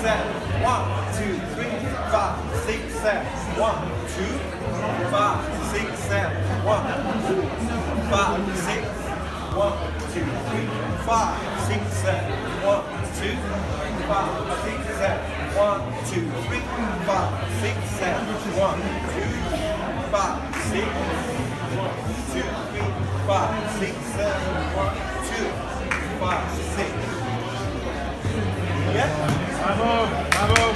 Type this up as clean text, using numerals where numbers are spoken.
seven. 1, 2, 3, 5, 6, 7. 1, 2, 5, 6, 7. 1, 2, 5, 6. 1, 2, 3, 5, 6, 7. 1, 2, 5, 6, 7. 1, 2, 3, 5, 6, 7. 1, 2, 5, 6. 1, 2, 3, 5, 6, 7. 1, 2, 5, 6. Yeah? Bravo, bravo.